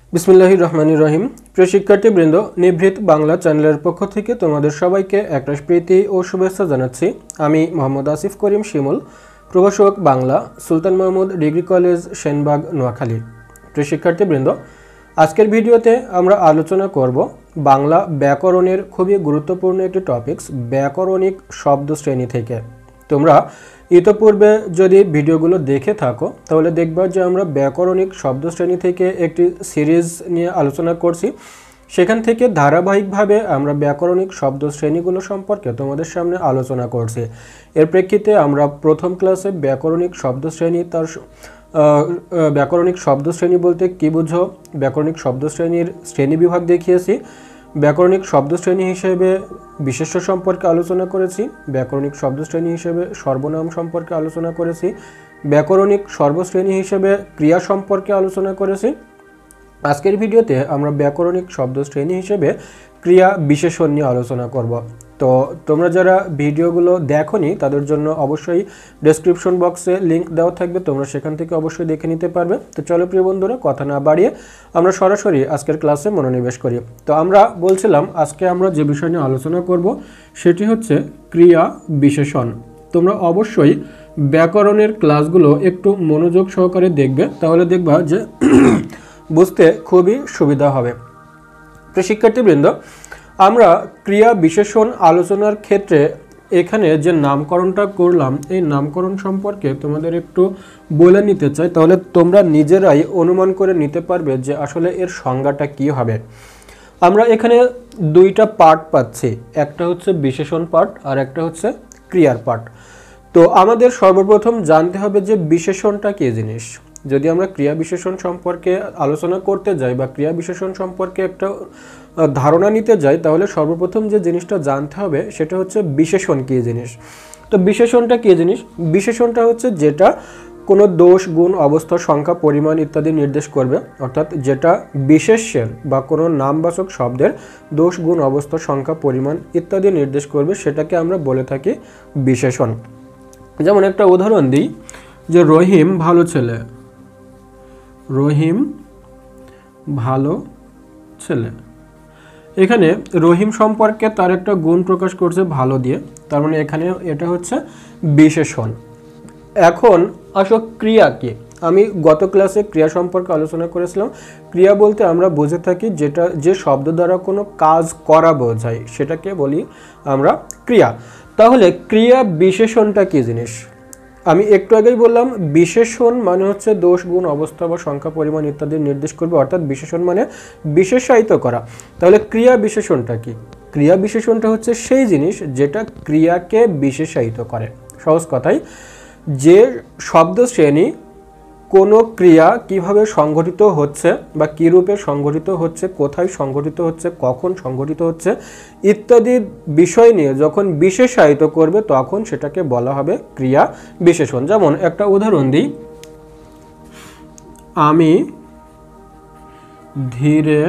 বিসমিল্লাহির রহমানির রহিম। প্রিয় শিক্ষার্থীবৃন্দ, নিভৃত বাংলা চ্যানেলের পক্ষ থেকে তোমাদের সবাইকে একটা প্রীতি ও শুভেচ্ছা জানাচ্ছি। আমি মোহাম্মদ আসিফ করিম শিমুল, প্রভাষক বাংলা, সুলতান মাহমুদ ডিগ্রি কলেজ, সেনবাগ, নোয়াখালী। প্রিয় শিক্ষার্থীবৃন্দ, আজকের ভিডিওতে আমরা আলোচনা করব বাংলা ব্যাকরণের খুবই গুরুত্বপূর্ণ একটি টপিকস, ব্যাকরণিক শব্দ শ্রেণী থেকে। তোমরা ইতোপূর্বে যদি ভিডিওগুলো দেখে থাকো তাহলে দেখবা যে আমরা ব্যাকরণিক শব্দ শ্রেণী থেকে একটি সিরিজ নিয়ে আলোচনা করছি। সেখান থেকে ধারাবাহিকভাবে আমরা ব্যাকরণিক শব্দ শ্রেণীগুলো সম্পর্কে তোমাদের সামনে আলোচনা করছি। এর প্রেক্ষিতে আমরা প্রথম ক্লাসে ব্যাকরণিক শব্দ শ্রেণী ব্যাকরণিক শব্দ শ্রেণী বলতে কী বুঝো, ব্যাকরণিক শব্দ শ্রেণীর শ্রেণীবিভাগ দেখিয়েছি। ব্যাকরণিক শব্দ শ্রেণী হিসেবে বিশেষ্য সম্পর্কে আলোচনা করেছি। ব্যাকরণিক শব্দ শ্রেণী হিসেবে সর্বনাম সম্পর্কে আলোচনা করেছি। ব্যাকরণিক সর্বশ্রেণী হিসেবে ক্রিয়া সম্পর্কে আলোচনা করেছি। আজকের ভিডিওতে আমরা ব্যাকরণিক শব্দ শ্রেণী হিসেবে ক্রিয়া বিশেষণ নিয়ে আলোচনা করব। তো তোমরা যারা ভিডিওগুলো দেখোনি তাদের জন্য অবশ্যই ডেসক্রিপশন বক্সে লিংক দেওয়া থাকবে, তোমরা সেখান থেকে অবশ্যই দেখে নিতে পারবে। তো চলো প্রিয় বন্ধুরা, কথা না বাড়িয়ে আমরা সরাসরি আজকের ক্লাসে মনোনিবেশ করি। তো আমরা বলছিলাম আজকে আমরা যে বিষয় নিয়ে আলোচনা করব সেটি হচ্ছে ক্রিয়া বিশেষণ। তোমরা অবশ্যই ব্যাকরণের ক্লাসগুলো একটু মনোযোগ সহকারে দেখবে, তাহলে দেখবা যে বুঝতে খুবই সুবিধা হবে। প্রিয় শিক্ষার্থীবৃন্দ, আমরা ক্রিয়া বিশেষণ আলোচনার ক্ষেত্রে এখানে যে নামকরণটা করলাম এই নামকরণ সম্পর্কে তোমাদের একটু বলে নিতে চাই, তাহলে তোমরা নিজেরাই অনুমান করে নিতে পারবে যে আসলে এর সংজ্ঞাটা কি হবে। আমরা এখানে দুইটা পার্ট পাচ্ছি, একটা হচ্ছে বিশেষণ পার্ট আর একটা হচ্ছে ক্রিয়ার পার্ট। তো আমাদের সর্বপ্রথম জানতে হবে যে বিশেষণটা কী জিনিস। যদি আমরা ক্রিয়া বিশেষণ সম্পর্কে আলোচনা করতে যাই বা ক্রিয়া বিশেষণ সম্পর্কে একটা ধারণা নিতে যাই, তাহলে সর্বপ্রথম যে জিনিসটা জানতে হবে সেটা হচ্ছে বিশেষণ কী জিনিস। তো বিশেষণটা কী জিনিস? বিশেষণটা হচ্ছে যেটা কোনো দোষ, গুণ, অবস্থা, সংখ্যা, পরিমাণ ইত্যাদি নির্দেশ করবে, অর্থাৎ যেটা বিশেষ্যের বা কোনো নামবাচক শব্দের দোষ, গুণ, অবস্থা, সংখ্যা, পরিমাণ ইত্যাদি নির্দেশ করবে, সেটাকে আমরা বলে থাকি বিশেষণ। যেমন একটা উদাহরণ দিই, যে রহিম ভালো ছেলে, রহিম ভালো ছেলে। এখানে রহিম সম্পর্কে তার একটা গুণ প্রকাশ করছে ভালো দিয়ে, তার মানে এখানে এটা হচ্ছে বিশেষণ। এখন আসো ক্রিয়া কি। আমি গত ক্লাসে ক্রিয়া সম্পর্কে আলোচনা করেছিলাম। ক্রিয়া বলতে আমরা বুঝে থাকি যেটা যে শব্দ দ্বারা কোনো কাজ করা বোঝায় সেটাকে বলি আমরা ক্রিয়া। তাহলে ক্রিয়া বিশেষণটা কি জিনিস? আমি একটু আগেই বললাম বিশেষণ মানে হচ্ছে দোষ, গুণ, অবস্থা বা সংখ্যা, পরিমাণ ইত্যাদি নির্দেশ করবে, অর্থাৎ বিশেষণ মানে বিশেষায়িত করা। তাহলে ক্রিয়া বিশেষণটা কি? ক্রিয়া বিশেষণটা হচ্ছে সেই জিনিস যেটা ক্রিয়াকে বিশেষায়িত করে। সহজ কথায়, যে শব্দ শ্রেণী কোনো ক্রিয়া কিভাবে সংঘটিত হচ্ছে বা কী রূপে সংঘটিত হচ্ছে, কোথায় সংঘটিত হচ্ছে, কখন সংঘটিত হচ্ছে ইত্যাদি বিষয় নিয়ে যখন বিশেষায়িত করবে তখন সেটাকে বলা হবে ক্রিয়া বিশেষণ। যেমন একটা উদাহরণ দিই, আমি ধীরে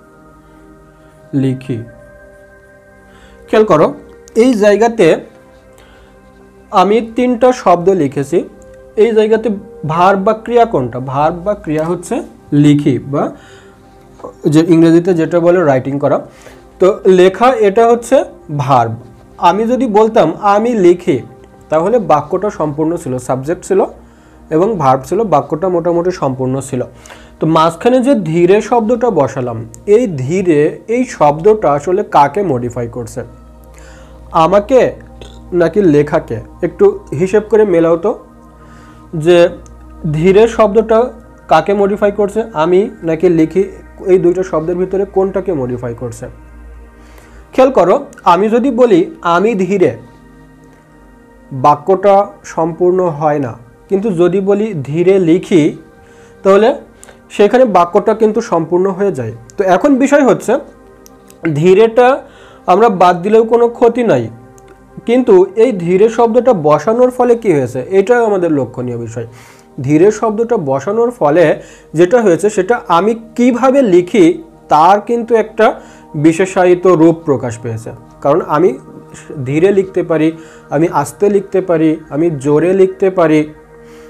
লিখি। খেয়াল করো, এই জায়গাতে আমি তিনটা শব্দ লিখেছি। এই জায়গাতে ভার্ব বা ক্রিয়া কোনটা? ভার্ব বা ক্রিয়া হচ্ছে লিখি, বা যে ইংরেজিতে যেটা বলে রাইটিং করা। তো লেখা এটা হচ্ছে ভার্ব। আমি যদি বলতাম আমি লিখি, তাহলে বাক্যটা সম্পূর্ণ ছিল, সাবজেক্ট ছিল এবং ভার্ব ছিল, বাক্যটা মোটামুটি সম্পূর্ণ ছিল। তো মাঝখানে যে ধীরে শব্দটা বসালাম, এই ধীরে এই শব্দটা আসলে কাকে মডিফাই করছে? আমাকে নাকি লেখাকে? একটু হিসেব করে মেলাও তো, যে ধীরে শব্দটা কাকে মডিফাই করছে, আমি নাকি লিখি? এই দুইটা শব্দের ভিতরে কোনটাকে মডিফাই করছে? খেয়াল করো, আমি যদি বলি আমি ধীরে, বাক্যটা সম্পূর্ণ হয় না, কিন্তু যদি বলি ধীরে লিখি, তাহলে সেখানে বাক্যটা কিন্তু সম্পূর্ণ হয়ে যায়। তো এখন বিষয় হচ্ছে ধীরেটা আমরা বাদ দিলেও কোনো ক্ষতি নাই, কিন্তু এই ধীরে শব্দটা বসানোর ফলে কি হয়েছে এটাও আমাদের লক্ষণীয় বিষয়। ধীরে শব্দটা বসানোর ফলে যেটা হয়েছে সেটা আমি কিভাবে লিখি তার কিন্তু একটা বিশেষায়িত রূপ প্রকাশ পেয়েছে। কারণ আমি ধীরে লিখতে পারি, আমি আস্তে লিখতে পারি, আমি জোরে লিখতে পারি,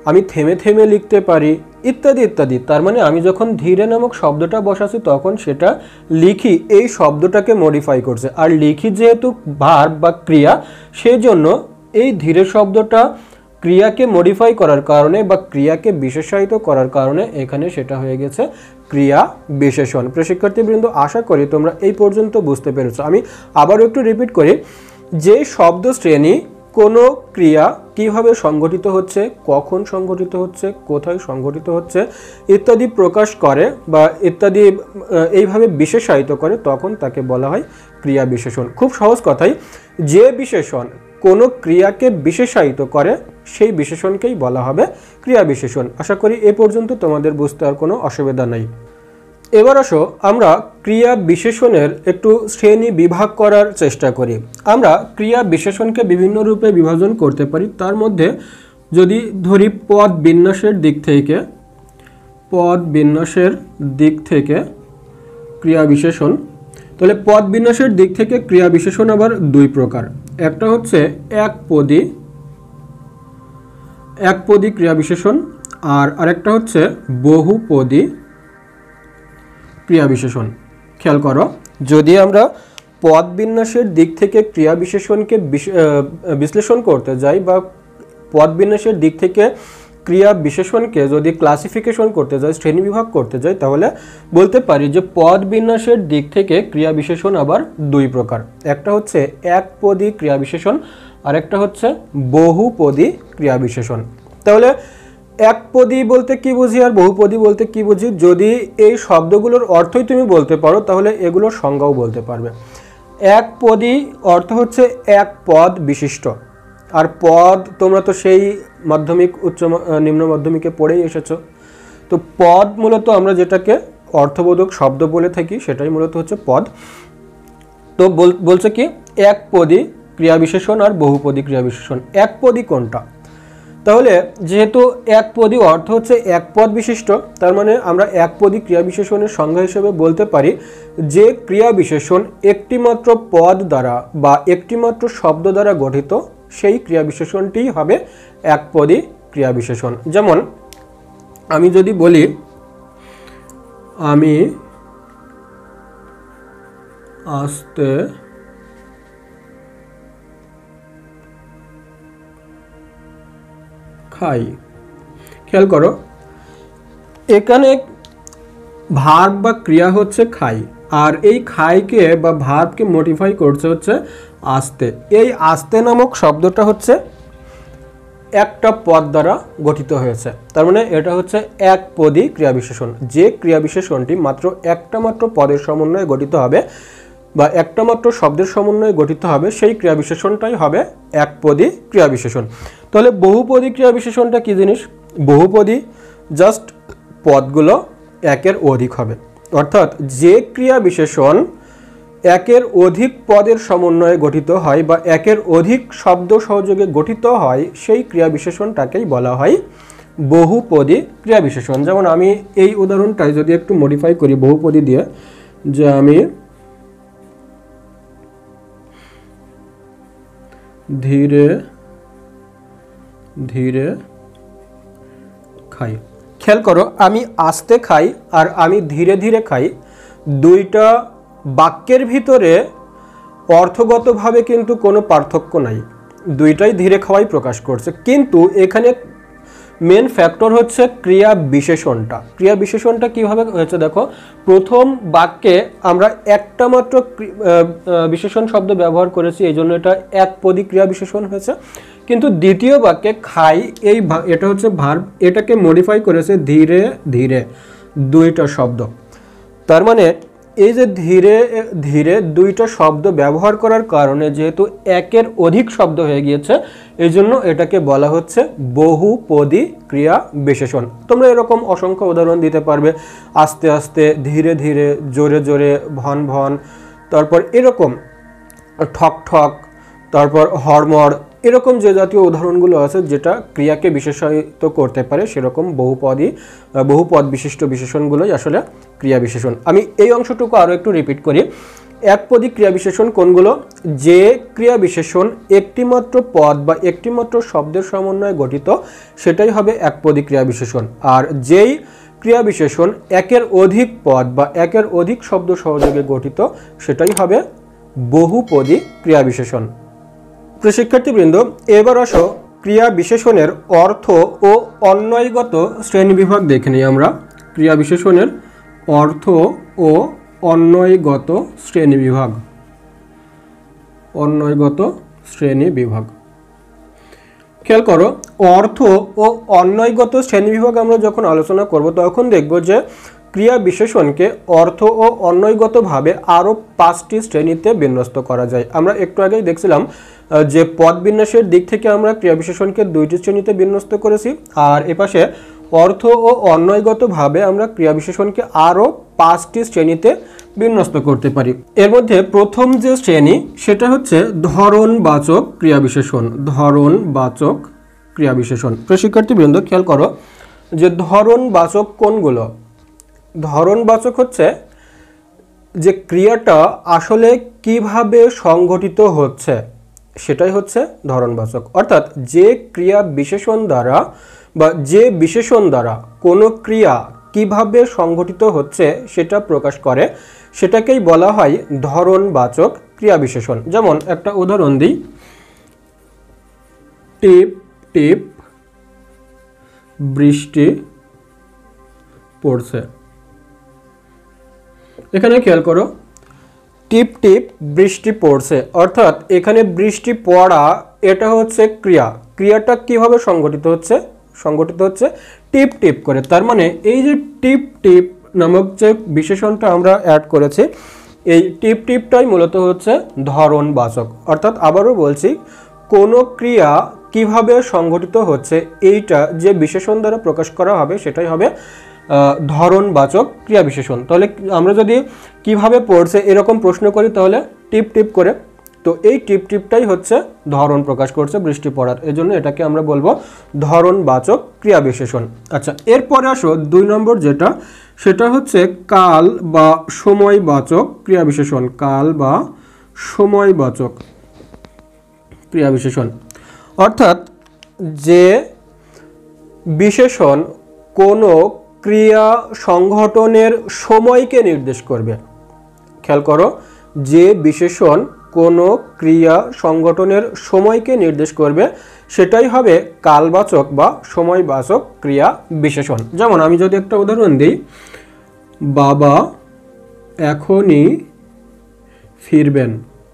আমি থেমে থেমে লিখতে পারি, ইত্যাদি ইত্যাদি। তার মানে আমি যখন ধীরে নামক শব্দটা বসাচ্ছি তখন সেটা লিখি এই শব্দটাকে মডিফাই করছে। আর লিখি যেহেতু ভার্ব বা ক্রিয়া, সেই জন্য এই ধীরে শব্দটা ক্রিয়াকে মডিফাই করার কারণে বা ক্রিয়াকে বিশেষায়িত করার কারণে এখানে সেটা হয়ে গেছে ক্রিয়া বিশেষণ। প্রিয় শিক্ষার্থীবৃন্দ, আশা করি তোমরা এই পর্যন্ত বুঝতে পেরেছো। আমি আবারও একটু রিপিট করি, যে শব্দ শ্রেণী কোনো ক্রিয়া কিভাবে সংগঠিত হচ্ছে, কখন সংগঠিত হচ্ছে, কোথায় সংগঠিত হচ্ছে ইত্যাদি প্রকাশ করে বা ইত্যাদি এইভাবে বিশেষায়িত করে, তখন তাকে বলা হয় ক্রিয়া বিশেষণ। খুব সহজ কথাই, যে বিশেষণ কোনো ক্রিয়াকে বিশেষায়িত করে সেই বিশেষণকেই বলা হবে ক্রিয়া বিশেষণ। আশা করি এ পর্যন্ত তোমাদের বুঝতে আর কোনো অসুবিধা নেই। এবার আসো আমরা ক্রিয়া বিশেষণের একটু শ্রেণী বিভাগ করার চেষ্টা করি। আমরা ক্রিয়া বিশেষণকে বিভিন্ন রূপে বিভাজন করতে পারি। তার মধ্যে যদি ধরি পদ বিন্যাসের দিক থেকে ক্রিয়া বিশেষণ, তাহলে পদ বিন্যাসের দিক থেকে ক্রিয়া বিশেষণ আবার দুই প্রকার। একটা হচ্ছে একপদী ক্রিয়া বিশেষণ, আর আরেকটা হচ্ছে বহুপদী ক্রিয়া বিশেষণ। খেয়াল করো, যদি আমরা পদ বিন্যাসের দিক থেকে ক্রিয়া বিশেষণকে বিশ্লেষণ করতে যাই বা পদ বিন্যাসের দিক থেকে ক্রিয়া বিশেষণকে যদি ক্লাসিফিকেশন করতে যাই, শ্রেণীবিভাগ করতে যাই, তাহলে বলতে পারি যে পদ বিন্যাসের দিক থেকে ক্রিয়া বিশেষণ আবার দুই প্রকার। একটা হচ্ছে একপদী ক্রিয়া বিশেষণ, আর একটা হচ্ছে বহুপদী ক্রিয়া বিশেষণ। তাহলে একপদী বলতে কি বুঝি আর বহুপদী বলতে কি বুঝি, যদি এই শব্দগুলোর অর্থই তুমি বলতে পারো তাহলে এগুলোর সংজ্ঞাও বলতে পারবে। একপদী অর্থ হচ্ছে এক পদ বিশিষ্ট, আর পদ তোমরা তো সেই মাধ্যমিক নিম্ন মাধ্যমিকে পড়েই এসেছো। তো পদ মূলত আমরা যেটাকে অর্থবোধক শব্দ বলে থাকি সেটাই মূলত হচ্ছে পদ। তো বলছে কি একপদী ক্রিয়া বিশেষণ আর বহুপদী ক্রিয়া বিশেষণ। একপদী কোনটা? তাহলে যেহেতু একপদী অর্থ হচ্ছে এক পদ বিশিষ্ট, তার মানে আমরা একপদী ক্রিয়া বিশেষণের সংজ্ঞা হিসেবে বলতে পারি যে ক্রিয়া বিশেষণ একটিমাত্র পদ দ্বারা বা একটিমাত্র শব্দ দ্বারা গঠিত, সেই ক্রিয়া বিশেষণটিই হবে একপদী ক্রিয়া বিশেষণ। যেমন আমি যদি বলি আমি আস্তে খাই, খেয়াল করো এখানে ভার্ব বা ক্রিয়া হচ্ছে খাই, আর এই খাইকে বা ভার্বকে মডিফাই করছে হচ্ছে আস্তে। এই আস্তে নামক শব্দটা হচ্ছে একটা পদ দ্বারা গঠিত হয়েছে, তার মানে এটা হচ্ছে একপদী ক্রিয়া বিশেষণ। যে ক্রিয়া বিশেষণটি মাত্র একটা মাত্র পদের সমন্বয়ে গঠিত হবে বা একটা মাত্র শব্দের সমন্বয়ে গঠিত হবে, সেই ক্রিয়া বিশেষণটাই হবে একপদী ক্রিয়া বিশেষণ। তাহলে বহুপদী ক্রিয়া বিশেষণটা কি জিনিস? বহুপদী জাস্ট পদগুলো একের অধিক হবে, অর্থাৎ যে ক্রিয়া বিশেষণ একের অধিক পদের সমন্বয়ে গঠিত হয় বা একের অধিক শব্দ সহযোগে গঠিত হয়, সেই ক্রিয়া বিশেষণটাকেই বলা হয় বহুপদী ক্রিয়া বিশেষণ। যেমন আমি এই উদাহরণটাই যদি একটু মডিফাই করি বহুপদী দিয়ে, যে আমি ধীরে ধীরে খাই। খেয়াল করো, আমি আস্তে খাই আর আমি ধীরে ধীরে খাই, দুইটা বাক্যের ভিতরে অর্থগতভাবে কিন্তু কোনো পার্থক্য নাই, দুইটাই ধীরে খাওয়াই প্রকাশ করছে। কিন্তু এখানে মেন ফ্যাক্টর হচ্ছে ক্রিয়া বিশেষণটা। ক্রিয়া বিশেষণটা কিভাবে হয়েছে দেখো, প্রথম বাক্যে আমরা একটা মাত্র বিশেষণ শব্দ ব্যবহার করেছি, এই জন্য এটা একপদী ক্রিয়া বিশেষণ হয়েছে। কিন্তু দ্বিতীয় বাক্যে খাই, এটা হচ্ছে ভার্ব, এটাকে মডিফাই করেছে ধীরে ধীরে দুইটা শব্দ। তার মানে এই যে ধীরে ধীরে দুইটা শব্দ ব্যবহার করার কারণে যেহেতু একের অধিক শব্দ হয়ে গিয়েছে, এই জন্য এটাকে বলা হচ্ছে বহুপদী ক্রিয়া বিশেষণ। তোমরা এরকম অসংখ্য উদাহরণ দিতে পারবে, আস্তে আস্তে, ধীরে ধীরে, জোরে জোরে, ভন ভন, তারপর এরকম ঠক ঠক, তারপর হড়মড়, এরকম যে জাতীয় উদাহরণগুলো আছে যেটা ক্রিয়াকে বিশেষায়িত করতে পারে, সেরকম বহুপদ বিশিষ্ট বিশেষণগুলোই আসলে ক্রিয়া বিশেষণ। আমি এই অংশটুকু আরও একটু রিপিট করি। একপদী ক্রিয়া বিশেষণ কোনগুলো? যে ক্রিয়া বিশেষণ একটিমাত্র পদ বা একটিমাত্র শব্দের সমন্বয়ে গঠিত সেটাই হবে একপদী ক্রিয়া বিশেষণ। আর যেই ক্রিয়া বিশেষণ একের অধিক পদ বা একের অধিক শব্দ সহযোগে গঠিত সেটাই হবে বহুপদী ক্রিয়া বিশেষণ। প্রিয় শিক্ষার্থীবৃন্দ, এবার আসো ক্রিয়া বিশেষণের অর্থ ও অন্বয়গত শ্রেণীবিভাগ দেখে নিই আমরা। ক্রিয়া বিশেষণের অর্থ ও অন্বয়গত শ্রেণীবিভাগ। অন্বয়গত শ্রেণীবিভাগ খেয়াল করো, অর্থ ও অন্বয়গত শ্রেণীবিভাগ আমরা যখন আলোচনা করব তখন দেখব যে ক্রিয়া বিশেষণকে অর্থ ও অন্বয়গতভাবে আরও 5টি শ্রেণীতে বিন্যস্ত করা যায়। আমরা একটু আগেই দেখছিলাম যে পদ বিন্যাসের দিক থেকে আমরা ক্রিয়া বিশেষণকে 2টি শ্রেণীতে বিন্যস্ত করেছি, আর এপাশে অর্থ ও অন্বয়গতভাবে আমরা ক্রিয়া বিশেষণকে আরও 5টি শ্রেণীতে বিন্যস্ত করতে পারি। এর মধ্যে প্রথম যে শ্রেণী সেটা হচ্ছে ধরনবাচক ক্রিয়া বিশেষণ। ধরনবাচক ক্রিয়া বিশেষণ। প্রিয় শিক্ষার্থীবৃন্দ, খেয়াল করো যে ধরনবাচক কোনগুলো? ধরনবাচক হচ্ছে যে ক্রিয়াটা আসলে কিভাবে সংঘটিত হচ্ছে সেটাই হচ্ছে ধরনবাচক। অর্থাৎ যে ক্রিয়া বিশেষণ দ্বারা বা যে বিশেষণ দ্বারা কোনো ক্রিয়া কিভাবে সংঘটিত হচ্ছে সেটা প্রকাশ করে সেটাকেই বলা হয় ধরনবাচক ক্রিয়া বিশেষণ। যেমন একটা উদাহরণ দিই, টিপ টিপ বৃষ্টি পড়ছে। এখানে খেয়াল করো, টিপ টিপ বৃষ্টি পড়ছে, অর্থাৎ এখানে বৃষ্টি পড়া এটা হচ্ছে ক্রিয়া। ক্রিয়াটা কিভাবে সংঘটিত হচ্ছে? সংঘটিত হচ্ছে টিপ টিপ করে। তার মানে এই যে টিপ টিপ নামক যে বিশেষণটা আমরা অ্যাড করেছি, এই টিপ টিপটাই মূলত হচ্ছে ধরনবাচক। অর্থাৎ আবারও বলছি, কোনো ক্রিয়া কিভাবে সংঘটিত হচ্ছে এইটা যে বিশেষণ দ্বারা প্রকাশ করা হবে সেটাই হবে ধরনবাচক ক্রিয়া বিশেষণ। তাহলে আমরা যদি কিভাবে পড়ছে এরকম প্রশ্ন করি তাহলে টিপ টিপ করে, তো এই টিপ টিপটাই হচ্ছে ধরন প্রকাশ করছে বৃষ্টি পড়ার, এজন্য এটাকে আমরা বলবো ধরনবাচক ক্রিয়া বিশেষণ। আচ্ছা, এরপরে আসো 2 নম্বর যেটা, সেটা হচ্ছে কাল বা সময়বাচক ক্রিয়া বিশেষণ। কাল বা সময়বাচক ক্রিয়া বিশেষণ অর্থাৎ যে বিশেষণ কোনো ক্রিয়া সংঘটনের সময়কে নির্দেশ করবে। খেয়াল করো, যে বিশেষণ কোনো ক্রিয়া সংঘটনের সময়কে নির্দেশ করবে সেটাই হবে কালবাচক বা সময়বাচক ক্রিয়া বিশেষণ। যেমন আমি যদি একটা উদাহরণ দিই, বাবা এখনই ফিরবেন।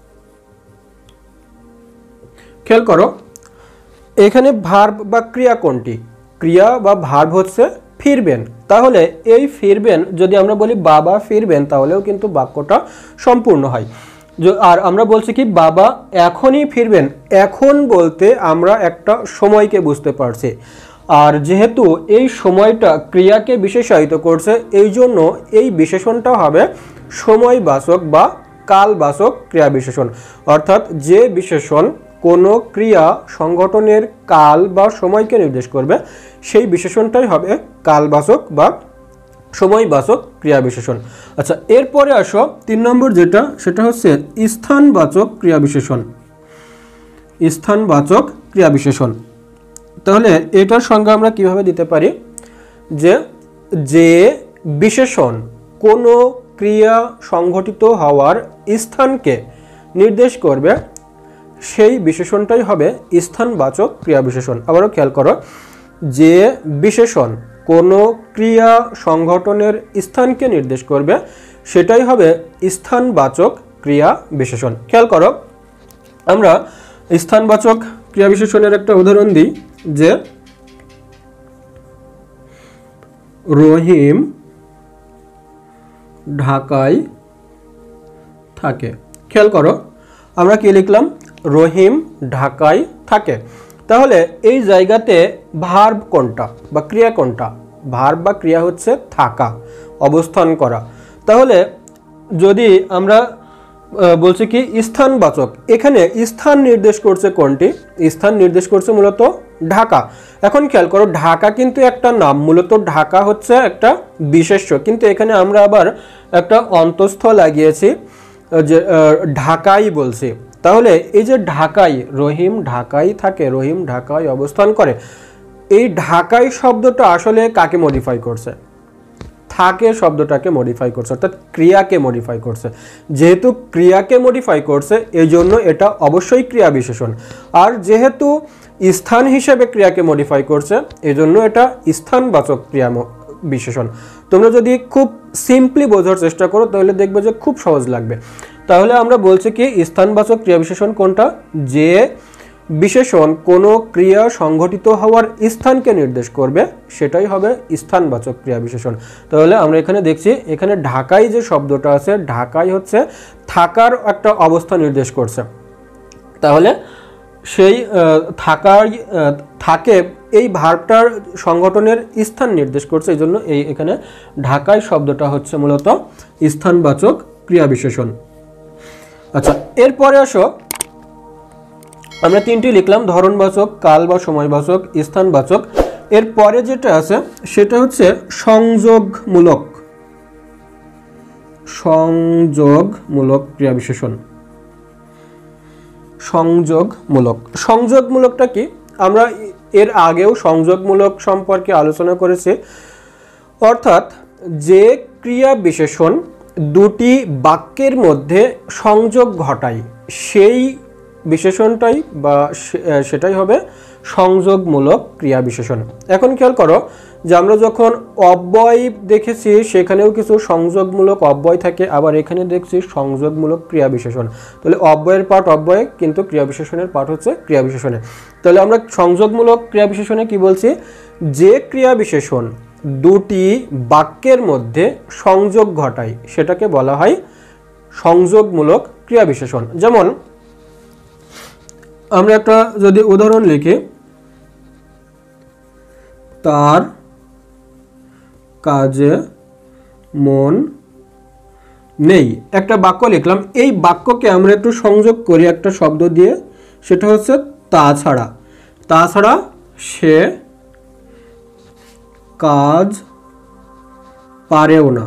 খেয়াল করো, এখানে ভার্ব বা ক্রিয়া কোনটি? ক্রিয়া বা ভার্ব হচ্ছে ফিরবেন। তাহলে এই ফিরবেন যদি আমরা বলি বাবা ফিরবেন তাহলেও কিন্তু বাক্যটা সম্পূর্ণ হয়। আর আমরা বলছি কি বাবা এখনই ফিরবেন, এখন বলতে আমরা একটা সময়কে বুঝতে পারছি, আর যেহেতু এই সময়টা ক্রিয়াকে বিশেষায়িত করছে এই জন্য এই বিশেষণটা হবে সময়বাচক বা কালবাচক ক্রিয়া বিশেষণ। অর্থাৎ যে বিশেষণ কোনো ক্রিয়া সংঘটনের কাল বা সময়কে নির্দেশ করবে সেই বিশেষণটাই হবে কালবাচক বা সময়বাচক ক্রিয়া বিশেষণ। আচ্ছা, এরপরে আসো 3 নম্বর যেটা, সেটা হচ্ছে স্থানবাচক ক্রিয়া বিশেষণ। স্থানবাচক ক্রিয়া বিশেষণ। তাহলে এটার সংজ্ঞা আমরা কিভাবে দিতে পারি? যে বিশেষণ কোনো ক্রিয়া সংঘটিত হওয়ার স্থানকে নির্দেশ করবে সেই বিশেষণটাই হবে স্থানবাচক ক্রিয়া বিশেষণ। আবারও খেয়াল করো, যে বিশেষণ কোনো ক্রিয়া সংঘটনের স্থানকে নির্দেশ করবে সেটাই হবে স্থানবাচক ক্রিয়া বিশেষণ। খেয়াল করো, আমরা স্থানবাচক ক্রিয়া বিশেষণের একটা উদাহরণ দিই, যে রহিম ঢাকায় থাকে। খেয়াল করো, আমরা কি লিখলাম? রহিম ঢাকায় থাকে। তাহলে এই জায়গাতে ভার্ব কোনটা বা ক্রিয়া কোনটা? ভার্ব বা ক্রিয়া হচ্ছে থাকা, অবস্থান করা। তাহলে যদি আমরা বলছি কি স্থানবাচক, এখানে স্থান নির্দেশ করছে কোনটি? স্থান নির্দেশ করছে মূলত ঢাকা। এখন খেয়াল করো, ঢাকা কিন্তু একটা নাম, মূলত ঢাকা হচ্ছে একটা বিশেষ্য, কিন্তু এখানে আমরা আবার একটা অন্তস্থ লাগিয়েছি, যে ঢাকায় বলছি, তাহলে এই যে ঢাকায়, রহিম ঢাকায় থাকে, রহিম ঢাকায় অবস্থান করে, এই ঢাকায় শব্দটা আসলে কাকে মডিফাই করছে? থাকে শব্দটাকে মডিফাই করছে, অর্থাৎ ক্রিয়াকে মডিফাই করছে। যেহেতু ক্রিয়াকে মডিফাই করছে এই জন্য এটা অবশ্যই ক্রিয়া বিশেষণ। আর যেহেতু স্থান হিসেবে ক্রিয়াকে মডিফাই করছে এই জন্য এটা স্থানবাচক ক্রিয়া বিশেষণ। তোমরা যদি খুব সিম্পলি বোঝার চেষ্টা করো তাহলে দেখবে যে খুব সহজ লাগবে। তাহলে আমরা বলছি কি স্থানবাচক ক্রিয়া বিশেষণ কোনটা? যে বিশেষণ কোনো ক্রিয়া সংঘটিত হওয়ার স্থানকে নির্দেশ করবে সেটাই হবে স্থানবাচক ক্রিয়া বিশেষণ। তাহলে আমরা এখানে দেখছি, এখানে ঢাকায় যে শব্দটা আছে, ঢাকায় হচ্ছে থাকার একটা অবস্থা নির্দেশ করছে। তাহলে সেই থাকে এই ভার্বটার সংগঠনের স্থান নির্দেশ করছে, এই জন্য এখানে ঢাকায় শব্দটা হচ্ছে মূলত স্থানবাচক ক্রিয়া বিশেষণ। আচ্ছা, এরপরে আসো আমরা তিনটি লিখলাম, ধরনবাচক, কাল বা সময়বাচক, স্থানবাচক। এরপরে যেটা আছে সেটা হচ্ছে সংযোগমূলক ক্রিয়া বিশেষণ। সংযোগমূলকটা কি? আমরা এর আগেও সংযোগমূলক সম্পর্কে আলোচনা করেছি, অর্থাৎ যে ক্রিয়া বিশেষণ দুটি বাক্যের মধ্যে সংযোগ ঘটায় সেই বিশেষণটাই বা সেটাই হবে সংযোগমূলক ক্রিয়া বিশেষণ। এখন খেয়াল করো যে আমরা যখন অব্যয় দেখেছি সেখানেও কিছু সংযোগমূলক অব্যয় থাকে, আবার এখানে দেখছি সংযোগমূলক ক্রিয়া বিশেষণ। তাহলে অব্যয়ের পার্ট অব্যয়ে, কিন্তু ক্রিয়া বিশেষণের পার্ট হচ্ছে ক্রিয়া বিশেষণে। তাহলে আমরা সংযোগমূলক ক্রিয়া বিশেষণে কি বলছি? যে ক্রিয়া বিশেষণ দুটি বাক্যের মধ্যে সংযোগ ঘটায় সেটাকে বলা হয় সংযোগমূলক ক্রিয়া বিশেষণ। যেমন আমরা একটা যদি উদাহরণ লিখি, তার কাজে মন নেই, একটা বাক্য লিখলাম। এই বাক্যকে আমরা একটু সংযোগ করি একটা শব্দ দিয়ে, সেটা হচ্ছে তাছাড়া সে কাজ পারেও না।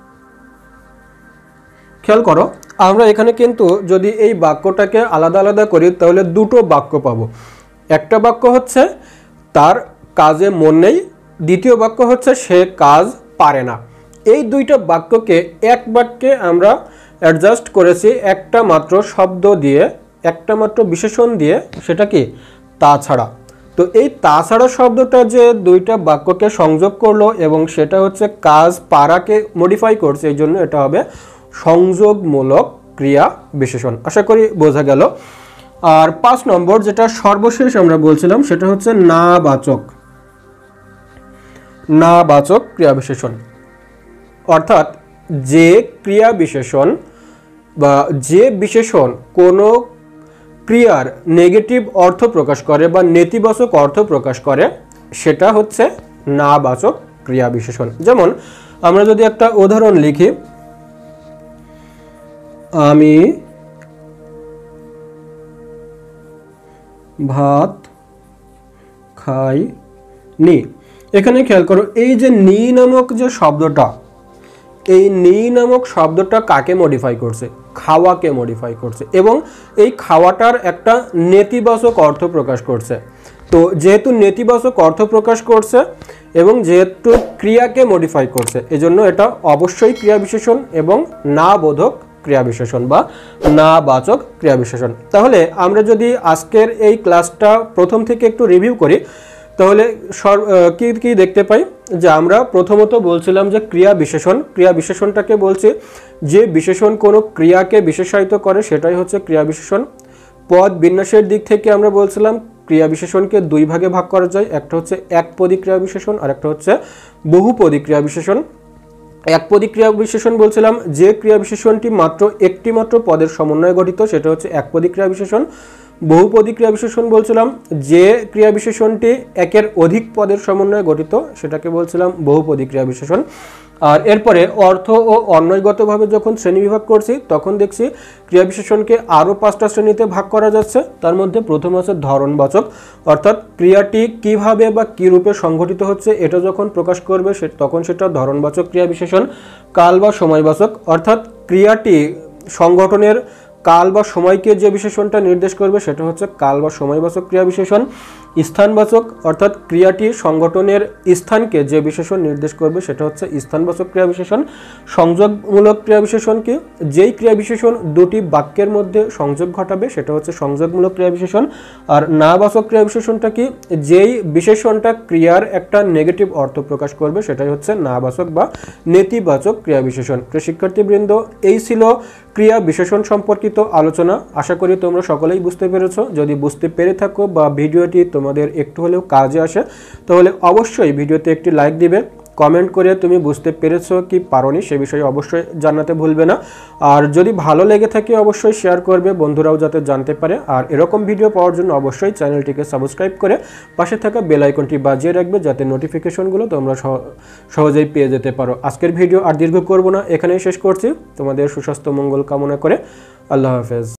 খেয়াল করো আমরা এখানে কিন্তু যদি এই বাক্যটাকে আলাদা আলাদা করি তাহলে দুটো বাক্য পাবো। একটা বাক্য হচ্ছে তার কাজে মন নেই, দ্বিতীয় বাক্য হচ্ছে সে কাজ পারে না। এই দুইটা বাক্যকে এক বাক্যে আমরা অ্যাডজাস্ট করেছি একটা মাত্র শব্দ দিয়ে, একটা মাত্র বিশেষণ দিয়ে, সেটা কি? তাছাড়া। তো এই তাছাড়া শব্দটা যে দুইটা বাক্যকে সংযোগ করলো এবং সেটা হচ্ছে কাজ পারাকে মডিফাই করছে, এই জন্য এটা হবে সংযোগমূলক ক্রিয়া বিশেষণ। আশা করি বোঝা গেল। আর 5 নম্বর যেটা সর্বশেষ আমরা বলছিলাম সেটা হচ্ছে নাবাচক ক্রিয়া বিশেষণ। অর্থাৎ যে ক্রিয়া বিশেষণ বা যে বিশেষণ কোনো ক্রিয়ার নেগেটিভ অর্থ প্রকাশ করে বা নেতিবাচক অর্থ প্রকাশ করে সেটা হচ্ছে নাবাচক ক্রিয়া বিশেষণ। যেমন আমরা যদি একটা উদাহরণ লিখি, আমি ভাত খাইনি। এখানে খেয়াল করো এই যে নি নামক যে শব্দটা, এই নি নামক শব্দটা কাকে মডিফাই করছে? খাওয়াকে মডিফাই করছে, এবং এই খাওয়াটার একটা নেতিবাচক অর্থ প্রকাশ করছে। তো যেহেতু নেতিবাচক অর্থ প্রকাশ করছে এবং যেহেতু ক্রিয়াকে মডিফাই করছে এজন্য এটা অবশ্যই ক্রিয়া বিশেষণ এবং না বোধক ক্রিয়া বিশেষণ বা নাবাচক ক্রিয়া বিশেষণ। তাহলে আমরা যদি আজকের এই ক্লাসটা প্রথম থেকে একটু রিভিউ করি তাহলে কি কি দেখতে পাই যে আমরা প্রথমত বলছিলাম যে ক্রিয়া বিশেষণটাকে বলছি যে বিশেষণ কোনো ক্রিয়াকে বিশেষায়িত করে সেটাই হচ্ছে ক্রিয়া বিশেষণ। পদ বিন্যাসের দিক থেকে আমরা বলছিলাম ক্রিয়া বিশেষণকে দুই ভাগে ভাগ করা যায়, একটা হচ্ছে একপদী ক্রিয়া বিশেষণ আর একটা হচ্ছে বহুপদী ক্রিয়া বিশেষণ। একপদী ক্রিয়া বিশেষণ বলছিলাম যে ক্রিয়া বিশেষণটি মাত্র একটি মাত্র পদের সমন্বয়ে গঠিত সেটা হচ্ছে একপদী ক্রিয়া বিশেষণ। বহুপদী ক্রিয়া বিশেষণ বলছিলাম যে ক্রিয়া বিশেষণটি একের অধিক পদের সমন্বয়ে গঠিত সেটাকে বলছিলাম বহুপদী ক্রিয়া বিশেষণ। আর এরপরে অর্থ ও অন্বয়গতভাবে যখন শ্রেণীবিভাগ করছি তখন দেখছি ক্রিয়া বিশেষণকে আরও 5টা শ্রেণীতে ভাগ করা যাচ্ছে। তার মধ্যে প্রথম আছে ধরনবাচক, অর্থাৎ ক্রিয়াটি কিভাবে বা কী রূপে সংঘটিত হচ্ছে এটা যখন প্রকাশ করবে তখন সেটা ধরনবাচক ক্রিয়া বিশেষণ। কাল বা সময়বাচক, অর্থাৎ ক্রিয়াটি সংগঠনের কাল বা সময়কে যে বিশেষণটা নির্দেশ করবে সেটা হচ্ছে কাল বা সময়বাচক ক্রিয়া বিশেষণ। স্থানবাচক অর্থাৎ ক্রিয়াটি সংগঠনের স্থানকে যে বিশেষণ নির্দেশ করবে সেটা হচ্ছে স্থানবাচক ক্রিয়া বিশেষণ। সংযোগমূলক ক্রিয়া বিশেষণ কি? যেই ক্রিয়া বিশেষণ দুটি বাক্যের মধ্যে সংযোগ ঘটাবে সেটা হচ্ছে সংযোগমূলক ক্রিয়া বিশেষণ। আর নাবাচক ক্রিয়া বিশেষণটা কি? যেই বিশেষণটা ক্রিয়ার একটা নেগেটিভ অর্থ প্রকাশ করবে সেটাই হচ্ছে নাবাচক বা নেতিবাচক ক্রিয়া বিশেষণ। প্রিয় শিক্ষার্থীবৃন্দ, এই ছিল ক্রিয়া বিশেষণ সম্পর্কিত আলোচনা। আশা করি তোমরা সকলেই বুঝতে পেরেছো। যদি বুঝতে পেরে থাকো বা ভিডিওটি তোমাদের একটু হলেও কাজে আসে তাহলে অবশ্যই ভিডিওতে একটি লাইক দিবে। কমেন্ট করে তুমি বুঝতে পেরেছো কি পারোনি সে বিষয়ে অবশ্যই জানাতে ভুলবে না। আর যদি ভালো লেগে থাকে অবশ্যই শেয়ার করবে, বন্ধুরাও যাতে জানতে পারে। আর এরকম ভিডিও পাওয়ার জন্য অবশ্যই চ্যানেলটিকে সাবস্ক্রাইব করে পাশে থাকা বেল আইকনটি বাজিয়ে রাখবে যাতে নোটিফিকেশনগুলো তোমরা সহজেই পেয়ে যেতে পারো। আজকের ভিডিও আর দীর্ঘ করব না, এখানেই শেষ করছি। তোমাদের সুস্বাস্থ্য মঙ্গল কামনা করে আল্লাহ হাফেজ।